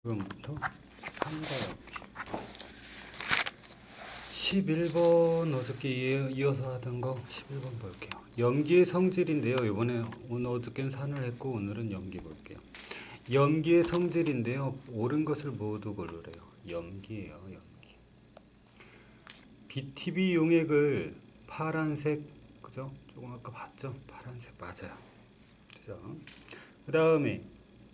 지금부터 삼각기 11번 어저께 이어서 하던 거 11번 볼게요. 염기의 성질인데요. 이번에 어저께는 산을 했고 오늘은 염기 볼게요. 염기의 성질인데요. 옳은 것을 모두 고르래요. 염기예요. 염기. BTB 용액을 파란색, 그죠? 조금 아까 봤죠? 파란색 맞아요. 그죠? 그 다음에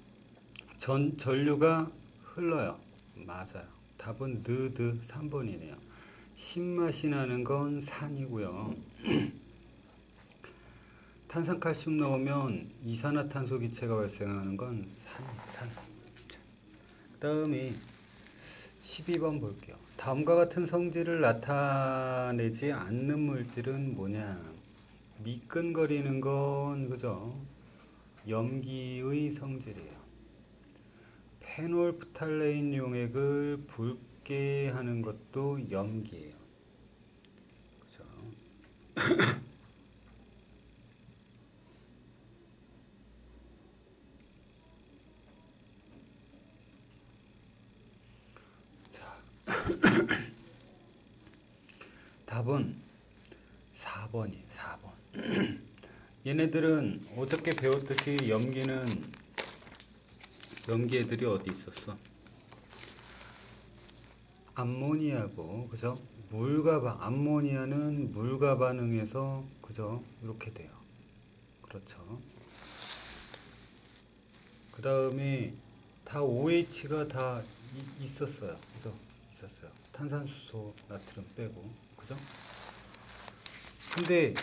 전류가 흘러요. 맞아요. 답은 느드 3번이네요. 신맛이 나는 건 산이고요. 탄산칼슘 넣으면 이산화탄소 기체가 발생하는 건 산. 그 다음에 12번 볼게요. 다음과 같은 성질을 나타내지 않는 물질은 뭐냐? 미끈거리는 건 그죠? 염기의 성질이에요. 페놀프탈레인 용액을 붉게 하는 것도 염기예요. 그죠? 자, 답은 4번이에요. 4번. 얘네들은 어저께 배웠듯이 염기 애들이 어디 있었어? 암모니아고, 그죠? 암모니아는 물과 반응해서, 그죠? 이렇게 돼요. 그렇죠. 그 다음에 다 OH가 다 있었어요. 그죠? 있었어요. 탄산수소, 나트륨 빼고, 그죠? 근데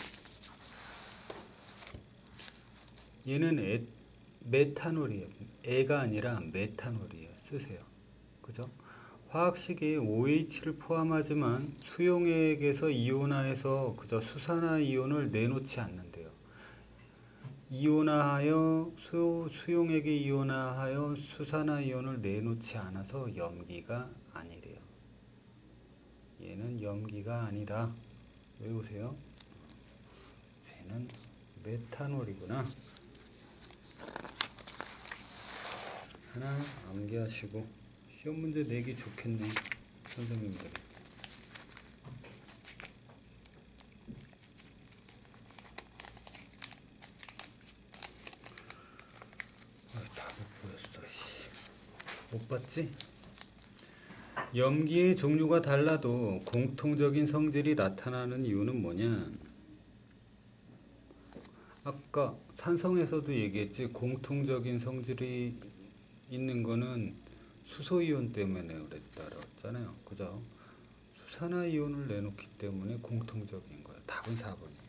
얘는 메탄올이에요. 애가 아니라 메탄올이에요. 쓰세요. 그죠? 화학식이 OH를 포함하지만 수용액에서 이온화해서 그저 수산화 이온을 내놓지 않는데요. 수용액에 이온화하여 수산화 이온을 내놓지 않아서 염기가 아니래요. 얘는 염기가 아니다. 외우세요. 쟤는 메탄올이구나. 하나 암기하시고 시험 문제 내기 좋겠네. 선생님들이. 답을 보였어. 못 봤지? 염기의 종류가 달라도 공통적인 성질이 나타나는 이유는 뭐냐? 아까 산성에서도 얘기했지. 공통적인 성질이 있는 거는 수소이온 때문에 그랬잖아요. 그죠? 수산화이온을 내놓기 때문에 공통적인 거예요. 답은 4번이에요.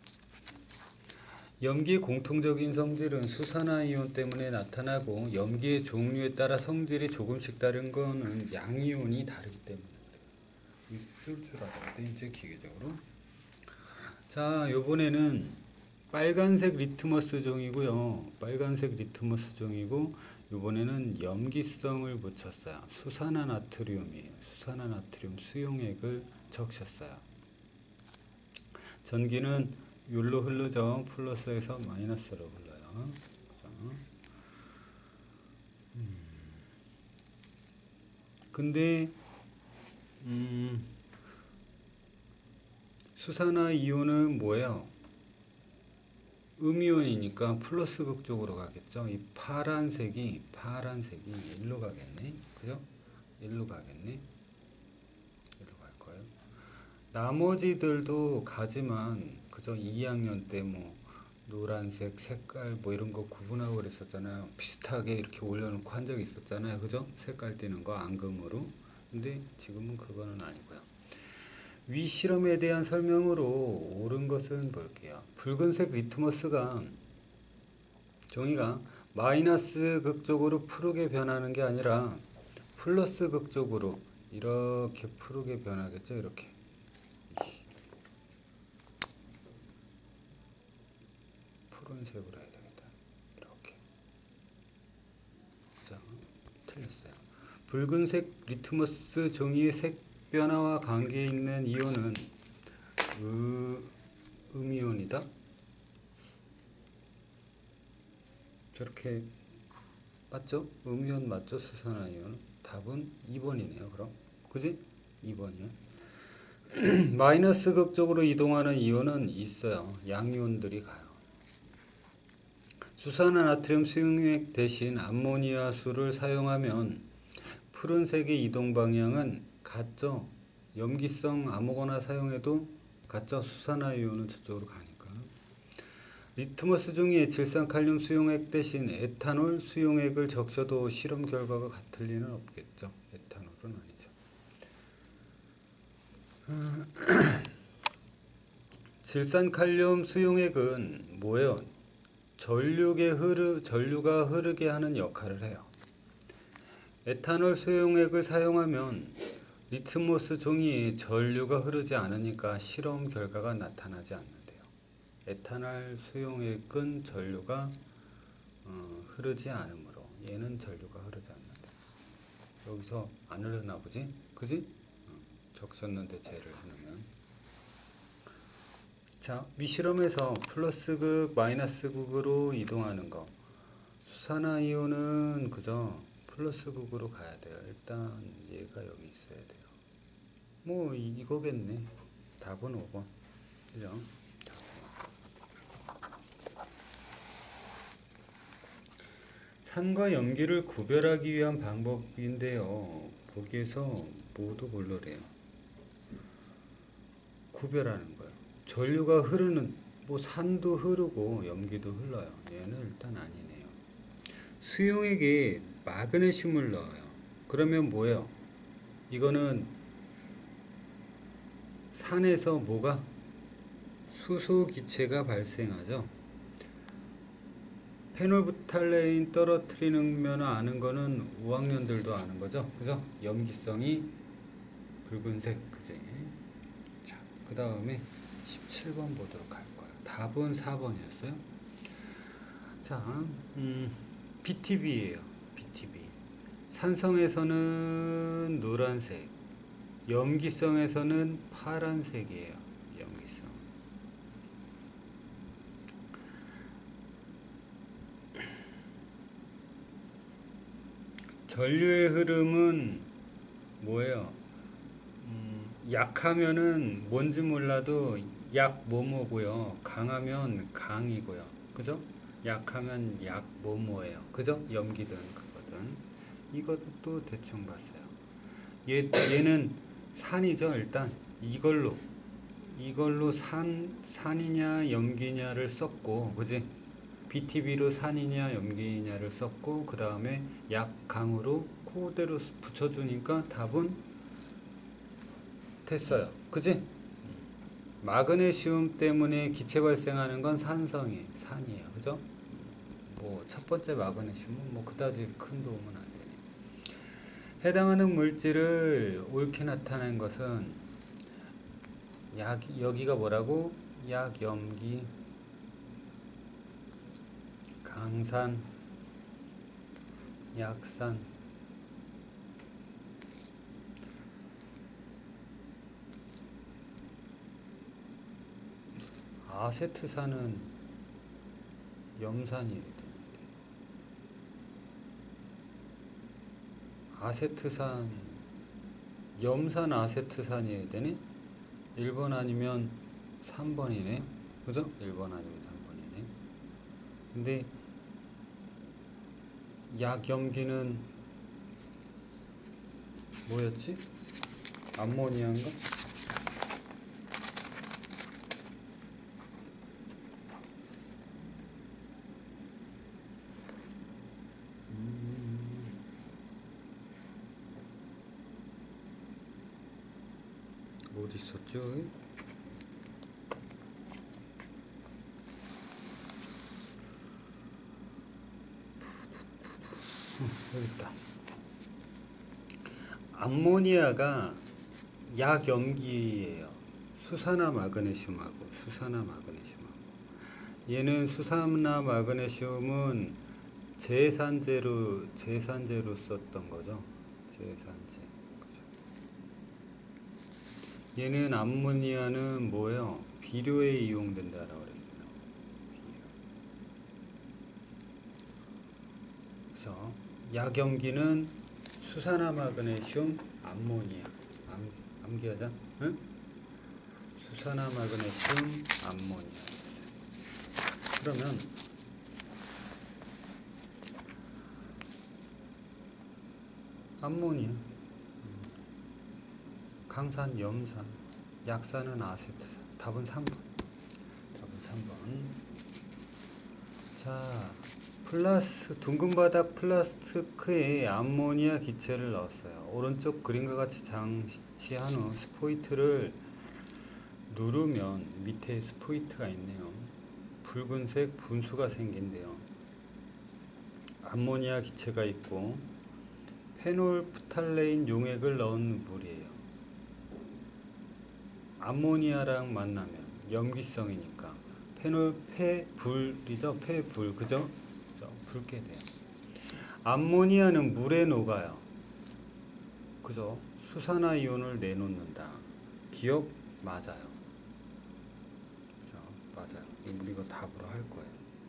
염기의 공통적인 성질은 수산화이온 때문에 나타나고 염기의 종류에 따라 성질이 조금씩 다른 거는 양이온이 다르기 때문에 그래요. 있을 줄 알았는데 이제 기계적으로. 자, 요번에는 빨간색 리트머스 종이고요. 빨간색 리트머스 종이고 이번에는 염기성을 붙였어요. 수산화 나트륨이에요. 수산화 나트륨 수용액을 적셨어요. 전기는 율로 흐르죠. 플러스에서 마이너스로 흘러요. 근데 수산화 이온은 뭐예요? 음이온이니까 플러스 극 쪽으로 가겠죠. 이 파란색이 일로 가겠네. 그죠? 일로 가겠네. 일로 갈 거예요. 나머지들도 가지만 그죠? 2학년 때 뭐 노란색 색깔 뭐 이런 거 구분하고 그랬었잖아요. 비슷하게 이렇게 올려놓고 한 적이 있었잖아요. 그죠? 색깔 띄는 거 앙금으로. 근데 지금은 그거는 아니고요. 위 실험에 대한 설명으로 옳은 것은 볼게요. 붉은색 리트머스가 종이가 마이너스 극쪽으로 푸르게 변하는 게 아니라 플러스 극쪽으로 이렇게 푸르게 변하겠죠. 이렇게 푸른색으로 해야 되겠다. 이렇게. 자, 틀렸어요. 붉은색 리트머스 종이의 색 변화와 관계 있는 이온은 음이온이다. 저렇게 맞죠? 음이온 맞죠? 수산화이온은 답은 2번이네요. 그럼 그지? 2번이요. 마이너스 극 쪽으로 이동하는 이온은 있어요. 양이온들이 가요. 수산화 나트륨 수용액 대신 암모니아수를 사용하면 푸른색의 이동 방향은 같죠? 염기성 아무거나 사용해도 같죠? 수산화이온은 저쪽으로 가니까. 리트머스 종이에 질산칼륨 수용액 대신 에탄올 수용액을 적셔도 실험 결과가 같을 리는 없겠죠. 에탄올은 아니죠. 질산칼륨 수용액은 뭐예요? 전류가 흐르게 하는 역할을 해요. 에탄올 수용액을 사용하면 리트머스 종이에 전류가 흐르지 않으니까 실험 결과가 나타나지 않는데요. 에탄올 수용액은 전류가 흐르지 않으므로 얘는 전류가 흐르지 않는다. 여기서 안 흐르나 보지? 그지? 적셨는데 쟤를 해놓으면. 자, 미실험에서 플러스극, 마이너스극으로 이동하는 거. 수산화이온은 그저 플러스극으로 가야 돼요. 일단 얘가 여기 있어야 돼요. 뭐 이거겠네. 답은 5번. 그죠? 산과 염기를 구별하기 위한 방법인데요. 거기에서 모두 뭘로래요? 구별하는 거예요. 전류가 흐르는 뭐 산도 흐르고 염기도 흘러요. 얘는 일단 아니네요. 수용액에 마그네슘을 넣어요. 그러면 뭐예요? 이거는 산에서 뭐가? 수소기체가 발생하죠. 페놀부탈레인 떨어뜨리는 면 아는 거는 5학년들도 아는 거죠. 그죠? 염기성이 붉은색, 그지? 자, 그 다음에 17번 보도록 할 거예요. 답은 4번이었어요. 자, BTB예요. BTB. 산성에서는 노란색, 염기성에서는 파란색이에요. 염기성. 전류의 흐름은 뭐예요? 약하면은 뭔지 몰라도 약 뭐뭐고요. 강하면 강이고요. 그죠? 약하면 약 뭐뭐예요. 그죠? 염기든 그거든. 이것도 대충 봤어요. 얘는 산이죠. 일단 이걸로 산이냐 염기냐를 썼고, 그지? BTB로 산이냐 염기냐를 썼고, 그 다음에 약강으로 그대로 붙여주니까 답은 됐어요. 그지? 마그네슘 때문에 기체 발생하는 건 산성이 산이에요. 그죠? 뭐 첫 번째 마그네슘은 뭐 그다지 큰 도움은 안 되네. 해당하는 물질을 옳게 나타낸 것은 여기가 뭐라고? 약염기, 강산, 약산. 아세트산은 염산이에요. 아세트산, 염산 아세트산이어야 되네? 1번 아니면 3번이네. 그죠? 1번 아니면 3번이네. 근데 약염기는 뭐였지? 암모니아인가? 어디 있었죠? 여기 있다. 암모니아가 약염기예요. 수산화 마그네슘하고 얘는 수산화 마그네슘은 제산제로 썼던 거죠. 제산제. 그죠? 얘는 암모니아는 뭐예요? 비료에 이용된다라고 그랬어요. 비료. 그죠? 약염기는 수산화 마그네슘 암모니아. 암기하자. 응? 수산화 마그네슘 암모니아. 그러면 암모니아, 강산, 염산, 약산은 아세트산. 답은 3번. 답은 3번. 자, 둥근 바닥 플라스크에 암모니아 기체를 넣었어요. 오른쪽 그림과 같이 장치한 후 스포이트를 누르면 밑에 스포이트가 있네요. 붉은색 분수가 생긴대요. 암모니아 기체가 있고 페놀프탈레인 용액을 넣은 물이에요. 암모니아랑 만나면 염기성이니까 폐불이죠. 폐불, 그죠? 붉게 돼요. 암모니아는 물에 녹아요. 그죠? 수산화이온을 내놓는다. 기억 맞아요. 그죠? 맞아요. 우리가 답으로 할 거예요.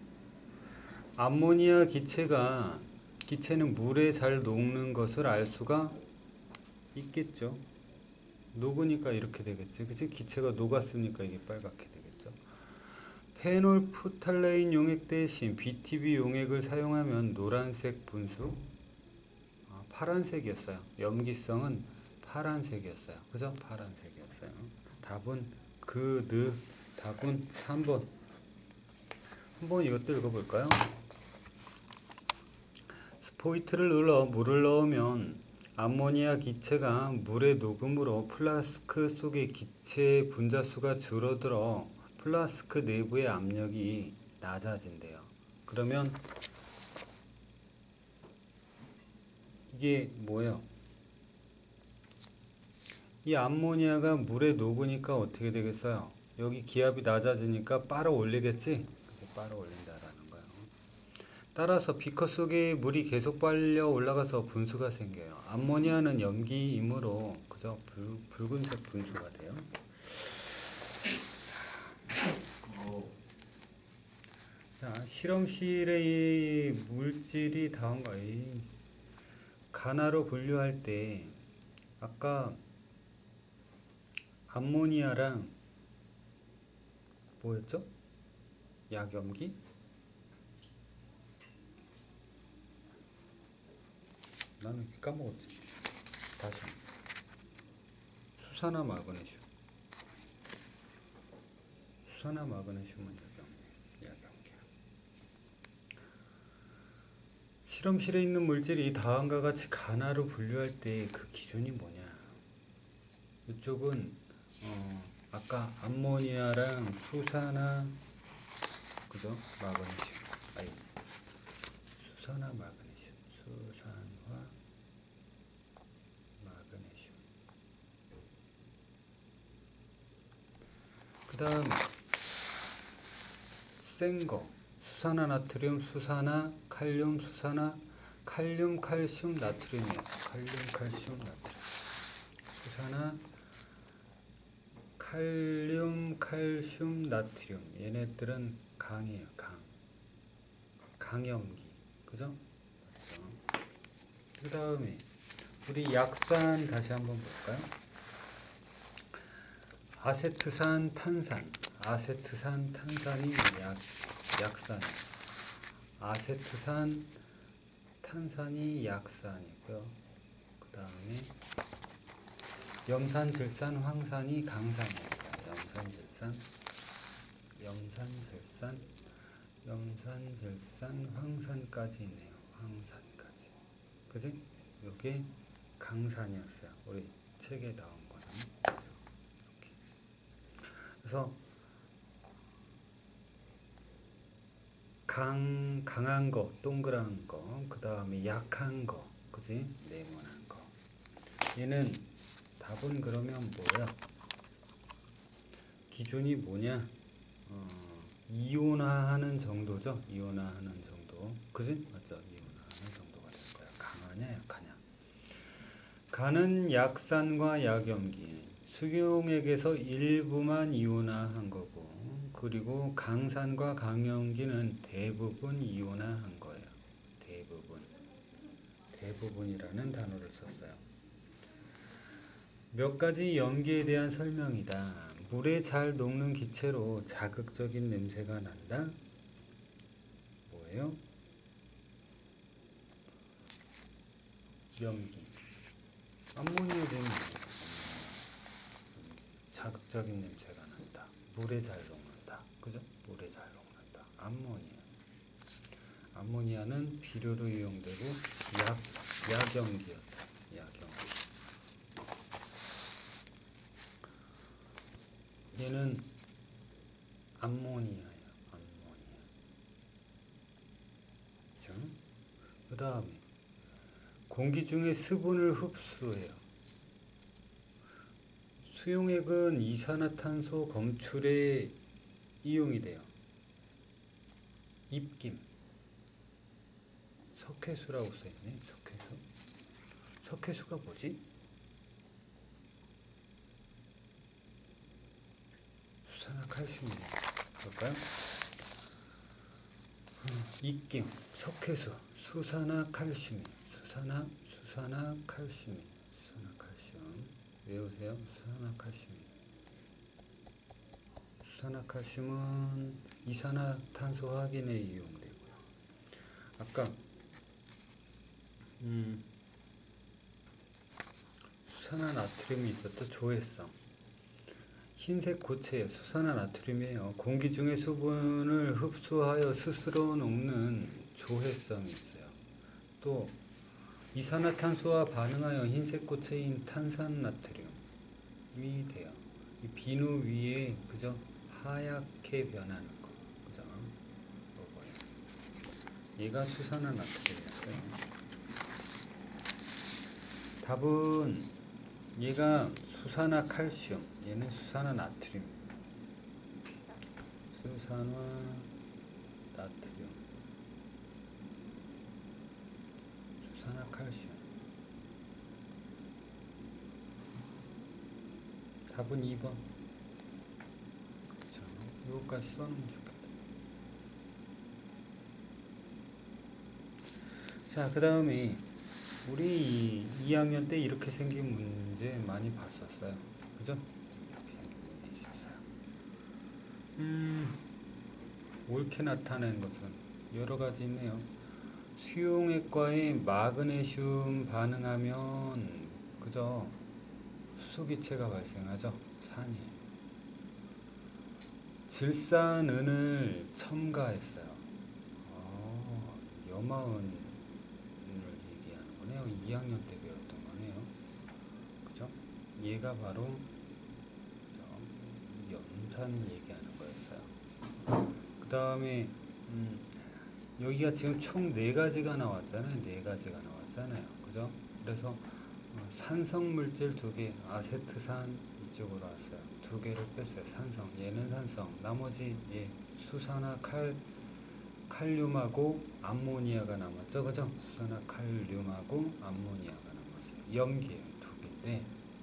암모니아 기체는 물에 잘 녹는 것을 알 수가 있겠죠. 녹으니까 이렇게 되겠지. 그치? 기체가 녹았으니까 이게 빨갛게 되겠죠. 페놀프탈레인 용액 대신 BTB 용액을 사용하면 노란색 분수, 파란색이었어요. 염기성은 파란색이었어요. 그죠? 파란색이었어요. 답은 답은 3번. 한번 이것도 읽어볼까요? 스포이트를 눌러 물을 넣으면 암모니아 기체가 물에 녹음으로 플라스크 속의 기체 분자수가 줄어들어 플라스크 내부의 압력이 낮아진대요. 그러면 이게 뭐예요? 이 암모니아가 물에 녹으니까 어떻게 되겠어요? 여기 기압이 낮아지니까 빨아 올리겠지? 그래서 빨아 올린다라는 거예요. 따라서 비커 속에 물이 계속 빨려 올라가서 분수가 생겨요. 암모니아는 염기이므로 그저 붉은색 분수가 돼요. 자, 실험실의 물질이 다음과 가나로 분류할 때 아까 암모니아랑 뭐였죠? 약염기? 나는 까먹었지. 다시 수산화 마그네슘. 수산화 마그네슘은 약염기야. 실험실에 있는 물질이 다음과 같이 가나로 분류할 때 그 기준이 뭐냐? 이쪽은 아까 암모니아랑 수산화 그죠? 마그네슘. 수산화 마그네슘. 그 다음 센거 수산화 나트륨, 수산화 칼륨, 칼륨 칼슘 나트륨이에요. 칼륨 칼슘 나트륨. 수산화 칼륨 칼슘 나트륨. 얘네들은 강이에요. 강염기. 그죠? 그 다음에 우리 약산 다시 한번 볼까요? 아세트산 탄산이 약산. 아세트산 탄산이 약산이고요. 그 다음에 염산질산 황산이 강산이었어요. 염산질산 황산까지 있네요. 황산까지. 그지? 이게 강산이었어요. 우리 책에 나온 거는. 이렇게. 그래서 강한 거, 동그란 거, 그 다음에 약한 거, 그지? 네모난 거. 얘는 답은 그러면 뭐야? 기준이 뭐냐? 이온화하는 정도죠. 이온화하는 정도. 그지? 맞죠? 이온화하는 정도가 될 거야. 강하냐, 약하냐. 간은 약산과 약염기. 수용액에서 일부만 이온화한 거고, 그리고 강산과 강염기는 대부분 이온화한 거예요. 대부분. 대부분이라는 단어를 썼어요. 몇 가지 연기에 대한 설명이다. 물에 잘 녹는 기체로 자극적인 냄새가 난다. 뭐예요? 연기. 암모니아 되면 자극적인 냄새가 난다. 물에 잘 녹는다. 그죠? 물에 잘 녹는다. 암모니아. 암모니아는 비료로 이용되고 약연기였다. 약연기. 얘는 암모니아예요. 암모니아. 그죠? 그 다음에 공기 중에 수분을 흡수해요. 수용액은 이산화탄소 검출에 이용이 돼요. 입김. 석회수라고 써있네. 석회수. 석회수가 뭐지? 수산화칼슘이네. 볼까요? 입김, 석회수, 수산화칼슘. 수산화칼슘. 외우세요. 수산화칼슘은 이산화탄소 확인에 이용되고요. 아까 수산화나트륨이 있었죠. 조해성. 흰색 고체예요. 수산화나트륨이에요. 공기 중에 수분을 흡수하여 스스로 녹는 조해성이 있어요. 또 이산화탄소와 반응하여 흰색 고체인 탄산나트륨이 돼요. 이 비누 위에 그저 하얗게 변하는 거, 그죠? 먹어요. 얘가 수산화나트륨이었어요. 답은 얘가 수산화칼슘, 얘는 수산화나트륨. 수산화나트륨. 수산화칼슘. 답은 2번. 그렇죠. 이거까지 써놓으면 좋겠다. 자, 그 다음에 우리 2학년 때 이렇게 생긴 문제 많이 봤었어요. 그죠? 이렇게 생긴 문제 있었어요. 옳게 나타낸 것은 여러 가지 있네요. 수용액과의 마그네슘 반응하면 그죠? 수소기체가 발생하죠. 산이에요. 질산은을 첨가했어요. 염화은을 얘기하는 거네요. 2학년 때 배웠던 거네요. 그죠? 얘가 바로 염산 얘기하는 거였어요. 그 다음에 여기가 지금 총 4가지가 나왔잖아요. 4가지가 나왔잖아요. 그죠? 그래서 산성물질 2개, 아세트산 이쪽으로 왔어요. 2개를 뺐어요. 산성, 얘는 산성. 나머지 칼륨하고 암모니아가 남았죠. 그죠? 수산화칼륨하고 암모니아가 남았어요. 염기예요. 2개인데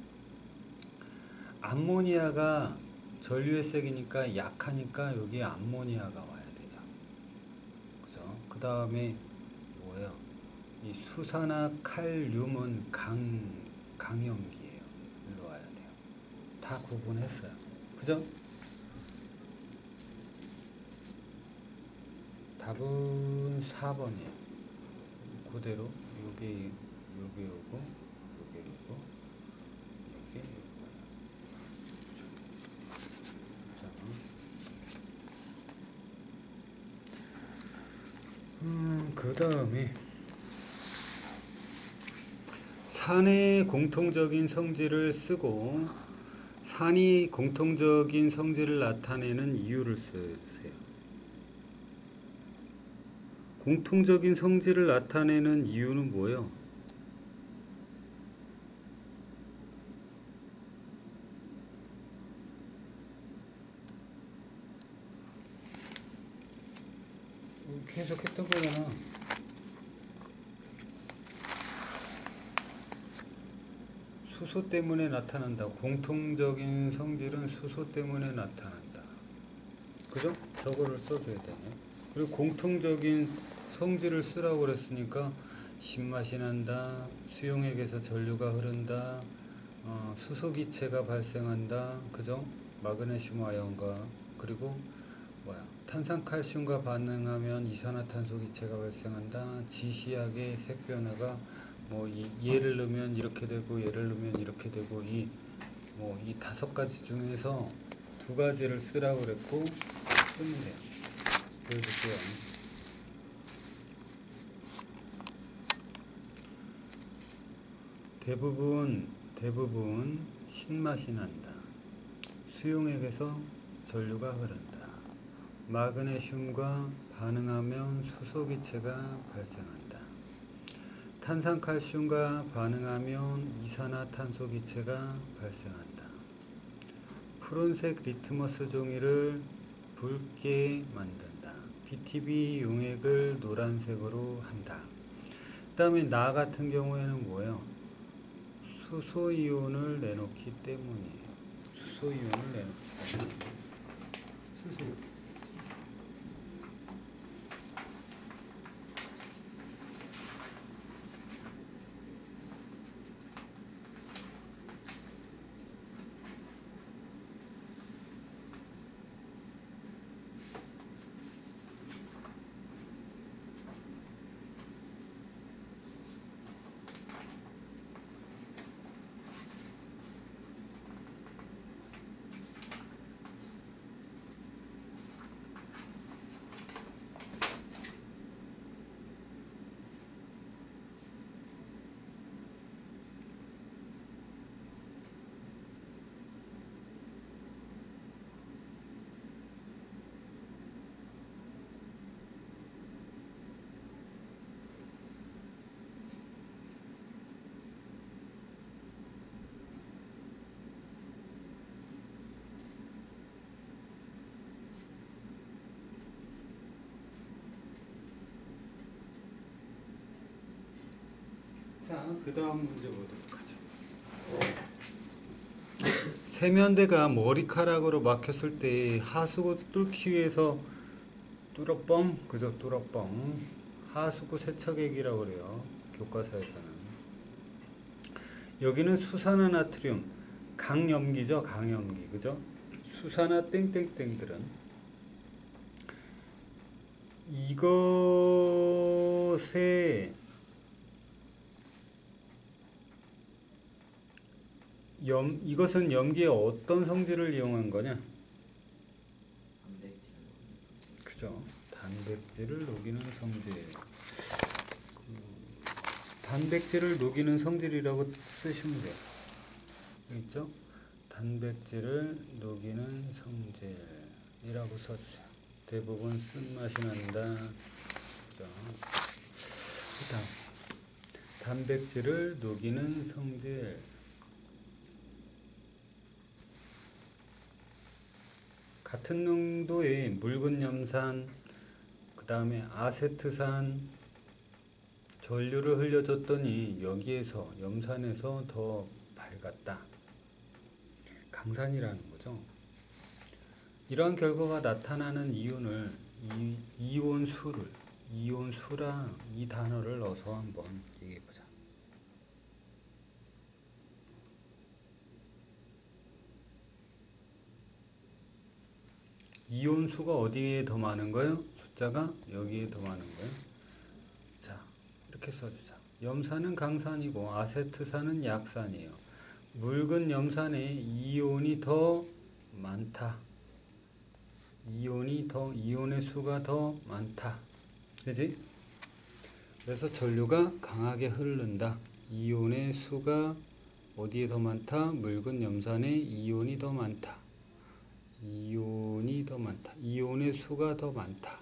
암모니아가 전류회색이니까 약하니까 여기에 암모니아가 와야 되죠. 그죠? 그 다음에 뭐예요? 이 수산화칼륨은 강염기예요. 일로 와야 돼요. 다 구분했어요. 그죠? 답은 4번이에요. 그대로 요게 오고 요게 오고 요게 요거예요. 그 다음에 산의 공통적인 성질을 쓰고 산이 공통적인 성질을 나타내는 이유를 쓰세요. 공통적인 성질을 나타내는 이유는 뭐예요? 계속 했던 거잖아. 수소 때문에 나타난다. 공통적인 성질은 수소 때문에 나타난다. 그죠? 저거를 써줘야 되네. 그리고 공통적인 성질을 쓰라고 그랬으니까 신맛이 난다. 수용액에서 전류가 흐른다. 수소기체가 발생한다. 그죠? 마그네슘 아연과 그리고 탄산칼슘과 반응하면 이산화탄소기체가 발생한다. 지시약의 색변화가 얘를 넣으면 이렇게 되고 얘를 넣으면 이렇게 되고 이 5가지 중에서 2가지를 쓰라고 그랬고 쓰면 돼요. 보여줄게요. 대부분 신맛이 난다. 수용액에서 전류가 흐른다. 마그네슘과 반응하면 수소기체가 발생한다. 탄산칼슘과 반응하면 이산화탄소기체가 발생한다. 푸른색 리트머스 종이를 붉게 만든다. BTB 용액을 노란색으로 한다. 그 다음에 나 같은 경우에는 뭐예요? 수소이온을 내놓기 때문이에요. 수소이온을 내놓기 때문에. 수소. 자, 그 다음 문제 보도록 하죠. 세면대가 머리카락으로 막혔을 때 하수구 뚫기 위해서 뚫어뻥, 그죠? 뚫어뻥. 하수구 세척액이라고 그래요. 교과서에서는. 여기는 수산화나트륨, 강염기죠? 강염기, 그죠? 수산화 땡땡땡들은 이것에 이것은 염기의 어떤 성질을 이용한 거냐? 그죠? 단백질을 녹이는 성질. 단백질을 녹이는 성질이라고 쓰시면 돼요. 있죠? 단백질을 녹이는 성질이라고 써주세요. 대부분 쓴맛이 난다. 그죠? 그다음 단백질을 녹이는 성질. 같은 농도의 묽은 염산, 그 다음에 아세트산 전류를 흘려줬더니 여기에서 염산에서 더 밝았다. 강산이라는 거죠. 이러한 결과가 나타나는 이온을 이온수랑 이 단어를 넣어서 한번 얘기해 보자. 이온수가 어디에 더 많은 거예요? 숫자가 여기에 더 많은 거예요. 자, 이렇게 써주자. 염산은 강산이고 아세트산은 약산이에요. 묽은 염산에 이온이 더 많다. 이온의 수가 더 많다. 그지? 그래서 전류가 강하게 흐른다. 이온의 수가 어디에 더 많다? 묽은 염산에 이온이 더 많다. 이온이 더 많다. 이온의 수가 더 많다.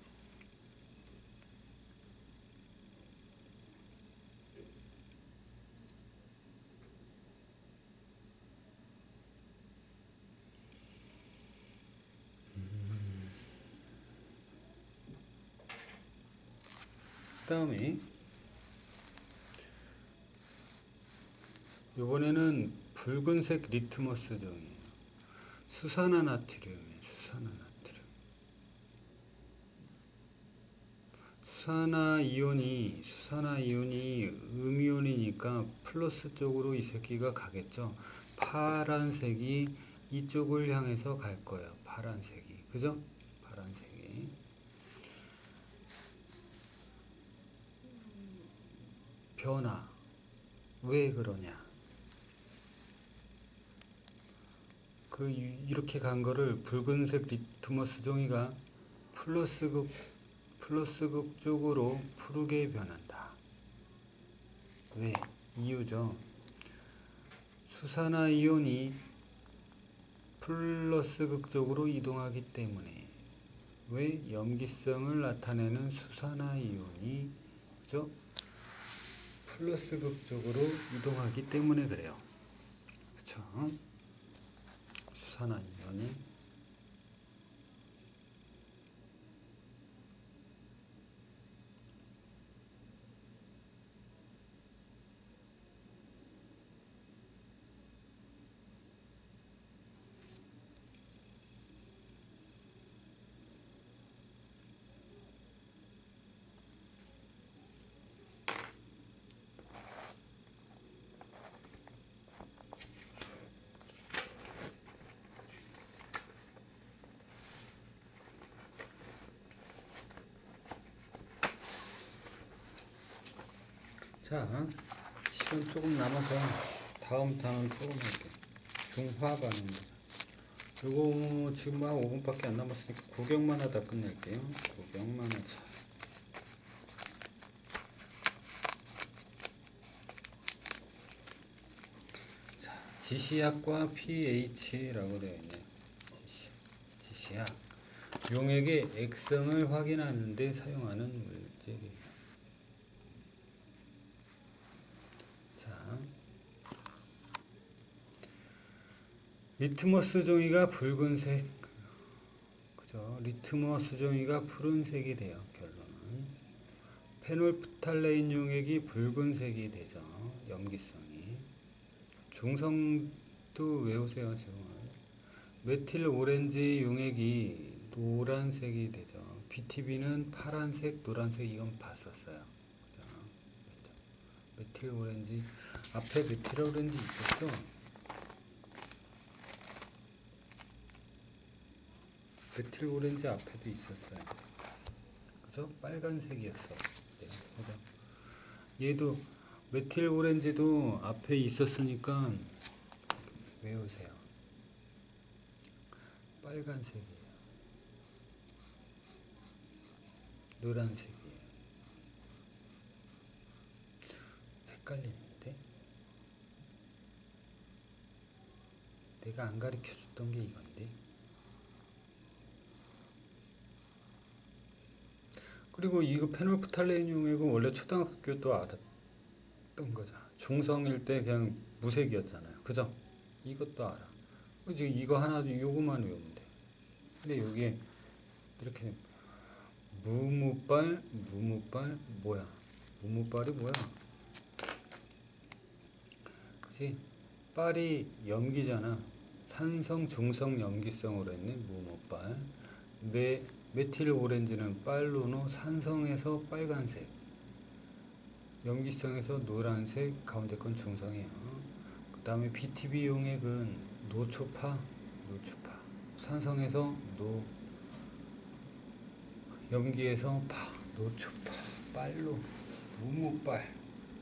그 다음에 이번에는 붉은색 리트머스 종이에요. 수산화나트륨이에요. 수산화 이온이 음이온이니까 플러스 쪽으로 이 새끼가 가겠죠. 파란색이 이쪽을 향해서 갈 거예요. 파란색이. 그죠? 파란색이. 변화. 왜 그러냐? 이렇게 간 거를 붉은색 리트머스 종이가 플러스극 쪽으로 푸르게 변한다. 왜? 이유죠. 수산화 이온이 플러스극 쪽으로 이동하기 때문에. 왜? 염기성을 나타내는 수산화 이온이, 그죠? 플러스극 쪽으로 이동하기 때문에 그래요. 그쵸? 수산화 이온이. 자, 시간 조금 남아서 다음 단원 조금 할게요. 중화 반응입니다. 요거 지금 한 5분밖에 안 남았으니까 구경만 하다 끝낼게요. 구경만 하자. 자, 지시약과 pH라고 되어 있네요. 지시약. 용액의 액성을 확인하는 데 사용하는 물질이에요. 리트머스 종이가 붉은색, 그죠? 리트머스 종이가 푸른색이 돼요. 결론은 페놀프탈레인 용액이 붉은색이 되죠. 염기성이. 중성도 외우세요. 지금 메틸 오렌지 용액이 노란색이 되죠. BTB는 파란색, 노란색 이건 봤었어요. 그죠? 메틸 오렌지 앞에 메틸 오렌지 있었죠? 메틸 오렌지 앞에도 있었어요. 그죠? 빨간색이었어. 네, 그죠? 얘도 메틸 오렌지도 앞에 있었으니까 외우세요. 빨간색이에요. 노란색이에요. 헷갈리는데? 내가 안 가르쳐줬던 게 이건데? 그리고 이거 페놀프탈레인 용액은 원래 초등학교도 알았던 거잖아. 중성일 때 그냥 무색이었잖아요. 그죠? 이것도 알아. 이제 이거 하나, 요거만 외우면 돼. 근데 여기에 이렇게 무무빨, 뭐야? 무무빨이 뭐야? 그치? 빨이 염기잖아. 산성, 중성, 염기성으로 했네. 무무빨. 메틸 오렌지는 빨로노 산성에서 빨간색, 염기성에서 노란색, 가운데 건 중성이에요. 그 다음에 BTB 용액은 노초파, 산성에서 염기에서 노초파, 빨로, 무무빨.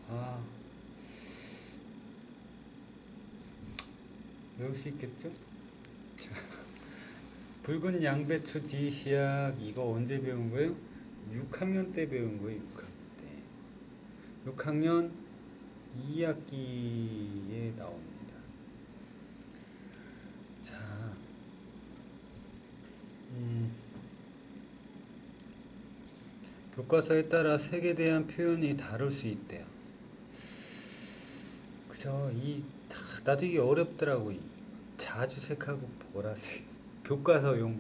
외울 수 있겠죠? 자. 붉은 양배추 지시약 이거 언제 배운 거예요? 6학년 때 배운 거예요. 6학년 때. 6학년 2학기에 나옵니다. 자, 교과서에 따라 색에 대한 표현이 다를 수 있대요. 그죠? 나도 이게 어렵더라고. 자주색하고 보라색. 교과서용.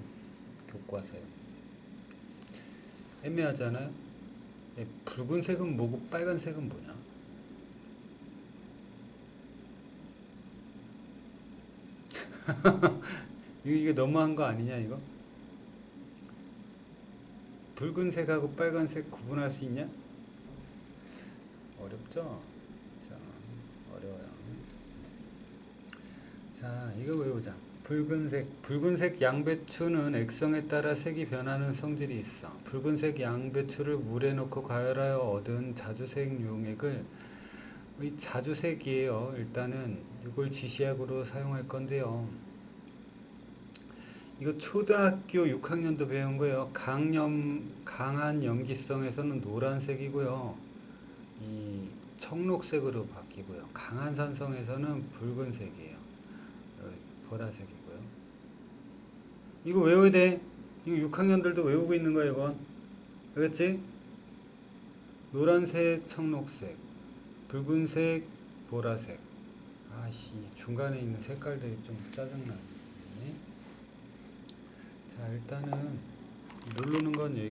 애매하잖아요. 붉은색은 뭐고 빨간색은 뭐냐? 이거 너무한 거 아니냐 이거? 붉은색하고 빨간색 구분할 수 있냐? 어렵죠? 자, 어려워요. 자, 이거 외우자. 붉은색 양배추는 액성에 따라 색이 변하는 성질이 있어. 붉은색 양배추를 물에 넣고 가열하여 얻은 자주색 용액을 이 자주색이에요. 일단은 이걸 지시약으로 사용할 건데요. 이거 초등학교 6학년도 배운 거예요. 강한 염기성에서는 노란색이고요. 이 청록색으로 바뀌고요. 강한 산성에서는 붉은색이에요. 보라색이고요. 이거 외워야 돼. 이거 6학년들도 외우고 있는 거야, 이건. 알겠지? 노란색, 청록색, 붉은색, 보라색. 아씨, 중간에 있는 색깔들이 좀 짜증나네. 자, 일단은 누르는 건 여기.